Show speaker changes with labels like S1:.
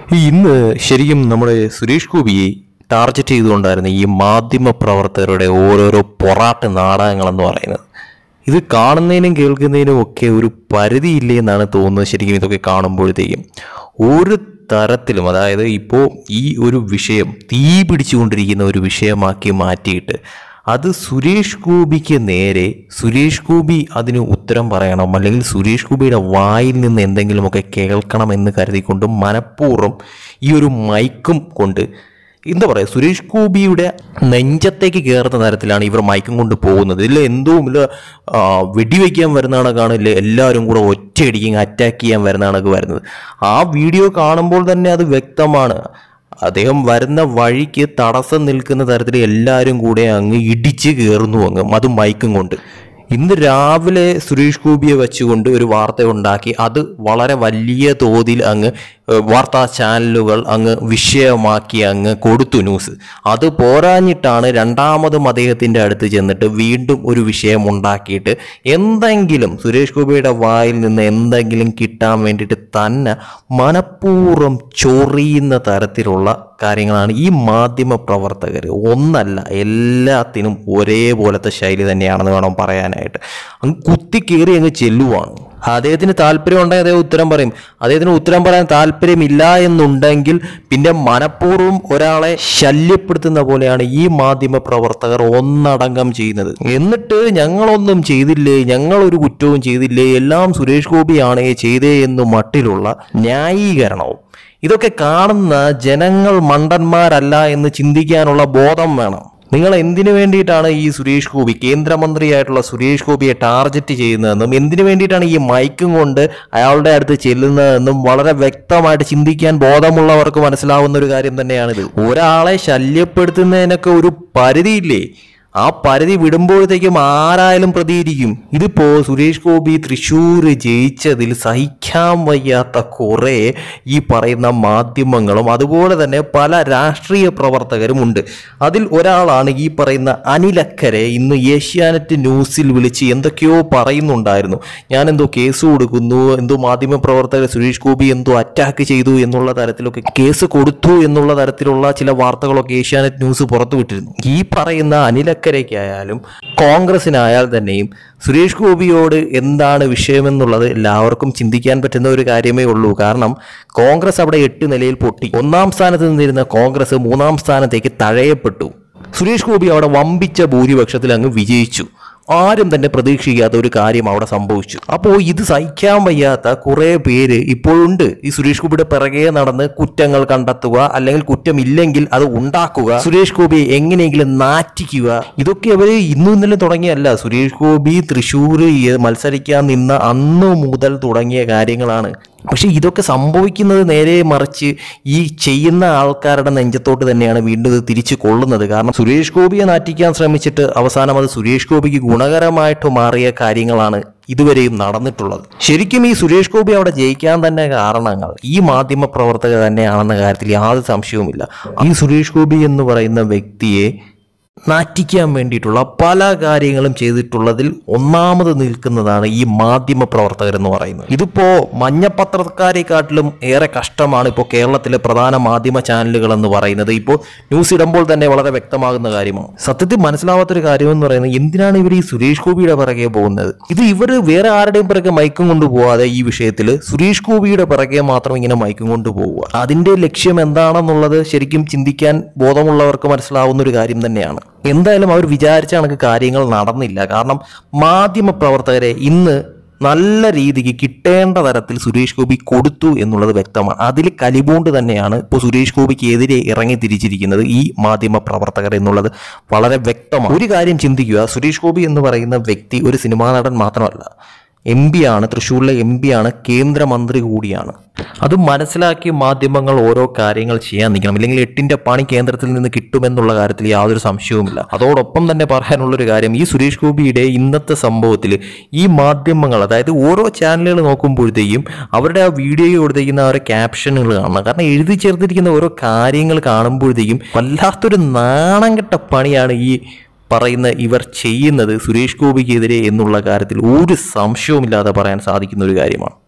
S1: ഇന്ന് ശരിക്കും നമ്മുടെ സുരേഷ് ഗോപിയെ ടാർഗറ്റ് ചെയ്തുകൊണ്ടായിരുന്നു ഈ മാധ്യമ പ്രവർത്തകരുടെ ഓരോരോ പൊറാട്ട് നാടകങ്ങളെന്ന് പറയുന്നത്. ഇത് കാണുന്നതിനും കേൾക്കുന്നതിനും ഒക്കെ ഒരു പരിധിയില്ലേ എന്നാണ് തോന്നുന്നത്. ശരിക്കും ഇതൊക്കെ കാണുമ്പോഴത്തേക്കും ഒരു തരത്തിലും, അതായത് ഇപ്പോൾ ഈ ഒരു വിഷയം തീ പിടിച്ചുകൊണ്ടിരിക്കുന്ന ഒരു വിഷയമാക്കി മാറ്റിയിട്ട് അത് സുരേഷ് ഗോപിക്ക് നേരെ സുരേഷ് ഗോപി അതിന് ഉത്തരം പറയണം, അല്ലെങ്കിൽ സുരേഷ് ഗോപിയുടെ വായിൽ നിന്ന് എന്തെങ്കിലുമൊക്കെ കേൾക്കണം എന്ന് കരുതിക്കൊണ്ട് മനഃപൂർവ്വം ഈ ഒരു മൈക്കും കൊണ്ട് എന്താ പറയുക, സുരേഷ് ഗോപിയുടെ നെഞ്ചത്തേക്ക് കയറുന്ന തരത്തിലാണ് ഇവർ മൈക്കും കൊണ്ട് പോകുന്നത്. ഇതിൽ എന്തോ ഇല്ല വെടിവെക്കാൻ വരുന്നതാണ് കാണില്ല, എല്ലാവരും കൂടെ ഒറ്റയടിക്കും അറ്റാക്ക് ചെയ്യാൻ വരുന്നതാണ് വരുന്നത്. ആ വീഡിയോ കാണുമ്പോൾ തന്നെ അത് വ്യക്തമാണ്. അദ്ദേഹം വരുന്ന വഴിക്ക് തടസ്സം നിൽക്കുന്ന തരത്തിൽ എല്ലാവരും കൂടെ അങ്ങ് ഇടിച്ച് കയറുന്നു, അതും മൈക്കും കൊണ്ട്. ഇന്ന് രാവിലെ സുരേഷ് ഗോപിയെ വെച്ചുകൊണ്ട് ഒരു വാർത്ത ഉണ്ടാക്കി അത് വളരെ വലിയ തോതിൽ അങ്ങ് വാർത്താ ചാനലുകൾ അങ്ങ് വിഷയമാക്കി അങ്ങ് കൊടുത്തു ന്യൂസ്. അത് പോരാഞ്ഞിട്ടാണ് രണ്ടാമതും അദ്ദേഹത്തിൻ്റെ അടുത്ത് ചെന്നിട്ട് വീണ്ടും ഒരു വിഷയം ഉണ്ടാക്കിയിട്ട് എന്തെങ്കിലും സുരേഷ് ഗോപിയുടെ വായിൽ നിന്ന് എന്തെങ്കിലും കിട്ടാൻ വേണ്ടിയിട്ട് തന്നെ മനഃപൂർവ്വം ചൊറിയുന്ന തരത്തിലുള്ള കാര്യങ്ങളാണ് ഈ മാധ്യമ പ്രവർത്തകർ. ഒന്നല്ല, എല്ലാത്തിനും ഒരേപോലത്തെ ശൈലി തന്നെയാണെന്ന് വേണം പറയാനായിട്ട്. അങ്ങ് കുത്തിക്കേറി അങ്ങ് ചെല്ലുവാണ്. അദ്ദേഹത്തിന് താല്പര്യം ഉണ്ടെങ്കിൽ അദ്ദേഹം ഉത്തരം പറയും. അദ്ദേഹത്തിന് ഉത്തരം പറയാൻ താല്പര്യമില്ല എന്നുണ്ടെങ്കിൽ പിന്നെ മനഃപൂർവ്വം ഒരാളെ ശല്യപ്പെടുത്തുന്ന പോലെയാണ് ഈ മാധ്യമ പ്രവർത്തകർ ഒന്നടങ്കം ചെയ്യുന്നത്. എന്നിട്ട് ഞങ്ങളൊന്നും ചെയ്തില്ലേ, ഞങ്ങളൊരു കുറ്റവും ചെയ്തില്ലേ, എല്ലാം സുരേഷ് ഗോപിയാണേ ചെയ്തേ എന്നു മട്ടിലുള്ള ന്യായീകരണവും. ഇതൊക്കെ കാണുന്ന ജനങ്ങൾ മണ്ടന്മാരല്ല എന്ന് ചിന്തിക്കാനുള്ള ബോധം വേണം. നിങ്ങൾ എന്തിനു വേണ്ടിയിട്ടാണ് ഈ സുരേഷ് ഗോപി, കേന്ദ്രമന്ത്രിയായിട്ടുള്ള സുരേഷ് ഗോപിയെ ടാർഗറ്റ് ചെയ്യുന്നതെന്നും എന്തിനു വേണ്ടിയിട്ടാണ് ഈ മൈക്കും കൊണ്ട് അയാളുടെ അടുത്ത് ചെല്ലുന്നതെന്നും വളരെ വ്യക്തമായിട്ട് ചിന്തിക്കാൻ ബോധമുള്ളവർക്ക് മനസ്സിലാവുന്ന ഒരു കാര്യം തന്നെയാണിത്. ഒരാളെ ശല്യപ്പെടുത്തുന്നതിനൊക്കെ ഒരു പരിധിയില്ലേ? ആ പരിധി വിടുമ്പോഴത്തേക്കും ആരായാലും പ്രതികരിക്കും. ഇതിപ്പോ സുരേഷ് ഗോപി തൃശ്ശൂർ ജയിച്ചതിൽ സഹിക്കാൻ വയ്യാത്ത കുറേ ഈ പറയുന്ന മാധ്യമങ്ങളും അതുപോലെ തന്നെ പല രാഷ്ട്രീയ പ്രവർത്തകരും ഉണ്ട്. അതിൽ ഒരാളാണ് ഈ പറയുന്ന അനിലക്കരെ. ഇന്ന് ഏഷ്യാനെറ്റ് ന്യൂസിൽ വിളിച്ച് എന്തൊക്കെയോ പറയുന്നുണ്ടായിരുന്നു. ഞാൻ എന്തോ കേസ് കൊടുക്കുന്നു, എന്തോ മാധ്യമ പ്രവർത്തകർ സുരേഷ് ഗോപി എന്തോ അറ്റാക്ക് ചെയ്തു എന്നുള്ള തരത്തിലൊക്കെ കേസ് കൊടുത്തു എന്നുള്ള തരത്തിലുള്ള ചില വാർത്തകളൊക്കെ ഏഷ്യാനെറ്റ് ന്യൂസ് പുറത്തുവിട്ടിരുന്നു. ഈ പറയുന്ന അനിലക്കരയ്ക്കായാലും കോൺഗ്രസിനായാൽ തന്നെയും സുരേഷ് ഗോപിയോട് എന്താണ് വിഷയമെന്നുള്ളത് എല്ലാവർക്കും ചിന്തിക്കാൻ പറ്റുന്ന ഒരു കാര്യമേ ഉള്ളൂ. കാരണം കോൺഗ്രസ് അവിടെ 8 നിലയിൽ പൊട്ടി. 1-ാം സ്ഥാനത്ത് നിന്നിരുന്ന കോൺഗ്രസ് 3-ാം സ്ഥാനത്തേക്ക് തഴയപ്പെട്ടു. സുരേഷ് ഗോപി അവിടെ വമ്പിച്ച ഭൂരിപക്ഷത്തിൽ അങ്ങ് വിജയിച്ചു. ആരും തന്നെ പ്രതീക്ഷിക്കാത്ത ഒരു കാര്യം അവിടെ സംഭവിച്ചു. അപ്പോൾ ഇത് സഹിക്കാൻ വയ്യാത്ത കുറേ പേര് ഇപ്പോഴുണ്ട്. ഈ സുരേഷ് ഗോപിയുടെ പിറകെ നടന്ന് കുറ്റങ്ങൾ കണ്ടെത്തുക, അല്ലെങ്കിൽ കുറ്റമില്ലെങ്കിൽ അത് ഉണ്ടാക്കുക, സുരേഷ് ഗോപിയെ എങ്ങനെയെങ്കിലും നാറ്റിക്കുക. ഇതൊക്കെ അവർ ഇന്നും ഇന്നലെ തുടങ്ങിയല്ല. സുരേഷ് ഗോപി തൃശ്ശൂർ മത്സരിക്കാൻ നിന്ന അന്ന് മുതൽ തുടങ്ങിയ കാര്യങ്ങളാണ്. പക്ഷെ ഇതൊക്കെ സംഭവിക്കുന്നത് നേരെ മറിച്ച് ഈ ചെയ്യുന്ന ആൾക്കാരുടെ നെഞ്ചത്തോട്ട് തന്നെയാണ് വീണ്ടും ഇത് തിരിച്ചു കൊള്ളുന്നത്. കാരണം സുരേഷ് ഗോപിയെ നാറ്റിക്കാൻ ശ്രമിച്ചിട്ട് അവസാനം അത് സുരേഷ് ഗോപിക്ക് ഗുണകരമായിട്ട് മാറിയ കാര്യങ്ങളാണ് ഇതുവരെയും നടന്നിട്ടുള്ളത്. ശരിക്കും ഈ സുരേഷ് ഗോപി അവിടെ ജയിക്കാൻ തന്നെ കാരണങ്ങൾ ഈ മാധ്യമ പ്രവർത്തകർ തന്നെയാണെന്ന കാര്യത്തിൽ യാതൊരു സംശയവുമില്ല. ഈ സുരേഷ് ഗോപി എന്ന് പറയുന്ന വ്യക്തിയെ നാറ്റിക്കാൻ വേണ്ടിയിട്ടുള്ള പല കാര്യങ്ങളും ചെയ്തിട്ടുള്ളതിൽ ഒന്നാമത് നിൽക്കുന്നതാണ് ഈ മാധ്യമ പ്രവർത്തകർ എന്ന് പറയുന്നത്. ഇതിപ്പോ മഞ്ഞപ്പത്രക്കാരെക്കാട്ടിലും ഏറെ കഷ്ടമാണ് ഇപ്പോൾ കേരളത്തിലെ പ്രധാന മാധ്യമ ചാനലുകൾ എന്ന് പറയുന്നത്. ഇപ്പോൾ ന്യൂസ് ഇടുമ്പോൾ തന്നെ വളരെ വ്യക്തമാകുന്ന കാര്യമാണ്. സത്യത്തിൽ മനസ്സിലാവാത്തൊരു കാര്യം എന്ന് പറയുന്നത്, എന്തിനാണ് ഇവർ ഈ സുരേഷ് ഗോപിയുടെ പിറകെ പോകുന്നത്? ഇവർ വേറെ ആരുടെയും പിറകെ മൈക്കും കൊണ്ടുപോകാതെ ഈ വിഷയത്തിൽ സുരേഷ് ഗോപിയുടെ പിറകെ മാത്രം ഇങ്ങനെ മൈക്കും കൊണ്ടുപോവുക. അതിന്റെ ലക്ഷ്യം എന്താണെന്നുള്ളത് ശരിക്കും ചിന്തിക്കാൻ ബോധമുള്ളവർക്ക് മനസ്സിലാവുന്ന ഒരു കാര്യം തന്നെയാണ്. എന്തായാലും അവർ വിചാരിച്ച കണക്ക് കാര്യങ്ങൾ നടന്നില്ല. കാരണം മാധ്യമ പ്രവർത്തകരെ ഇന്ന് നല്ല രീതിക്ക് കിട്ടേണ്ട തരത്തിൽ സുരേഷ് ഗോപി കൊടുത്തു എന്നുള്ളത് വ്യക്തമാണ്. അതിൽ കലിബോണ്ട് തന്നെയാണ് ഇപ്പോൾ സുരേഷ് ഗോപിക്ക് എതിരെ ഇറങ്ങി തിരിച്ചിരിക്കുന്നത് ഈ മാധ്യമ പ്രവർത്തകർ എന്നുള്ളത് വളരെ വ്യക്തമാണ്. ഒരു കാര്യം ചിന്തിക്കുക, സുരേഷ് ഗോപി എന്ന് പറയുന്ന വ്യക്തി ഒരു സിനിമാ നടൻ മാത്രമല്ല, MP ആണ്, തൃശ്ശൂരിലെ MP ആണ്, കേന്ദ്രമന്ത്രി കൂടിയാണ്. അത് മനസ്സിലാക്കി മാധ്യമങ്ങൾ ഓരോ കാര്യങ്ങൾ ചെയ്യാൻ നിൽക്കണം. ഇല്ലെങ്കിൽ 8ന്റെ പണി കേന്ദ്രത്തിൽ നിന്ന് കിട്ടുമെന്നുള്ള കാര്യത്തിൽ യാതൊരു സംശയവുമില്ല. അതോടൊപ്പം തന്നെ പറയാനുള്ളൊരു കാര്യം, ഈ സുരേഷ് ഗോപിയുടെ ഇന്നത്തെ സംഭവത്തിൽ ഈ മാധ്യമങ്ങൾ, അതായത് ഓരോ ചാനലുകൾ നോക്കുമ്പോഴത്തേക്കും അവരുടെ ആ വീഡിയോ കൊടുത്തിരിക്കുന്ന ആ ഒരു ക്യാപ്ഷനുകൾ കാണണം. കാരണം എഴുതി ചേർത്തിരിക്കുന്ന ഓരോ കാര്യങ്ങൾ കാണുമ്പോഴത്തേക്കും വല്ലാത്തൊരു നാണം കെട്ട പണിയാണ് ഈ പറയുന്ന ഇവർ ചെയ്യുന്നത് സുരേഷ് ഗോപിക്കെതിരെ എന്നുള്ള കാര്യത്തിൽ ഒരു സംശയവുമില്ലാതെ പറയാൻ സാധിക്കുന്ന ഒരു കാര്യമാണ്.